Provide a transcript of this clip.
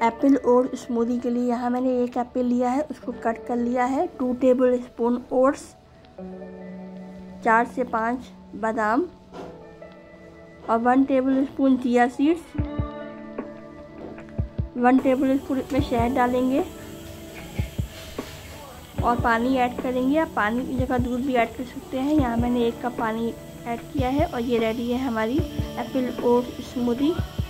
Apple और smoothie के लिए यहाँ मैंने 1 एप्पल लिया है, उसको कट कर लिया है। 2 टेबल स्पून ओट्स, 4 से 5 बादाम और 1 tablespoon chia seeds. 1 tablespoon इसमें शहद डालेंगे और पानी ऐड करेंगे। आप पानी की जगह दूध भी ऐड कर सकते हैं। यहाँ मैंने 1 कप पानी ऐड किया है और ये रेडी है हमारी एप्पल ओट्स स्मूदी।